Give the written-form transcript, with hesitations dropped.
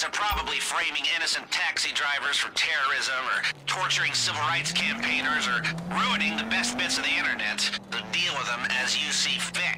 guys are probably framing innocent taxi drivers for terrorism, or torturing civil rights campaigners, or ruining the best bits of the internet. So deal with them as you see fit.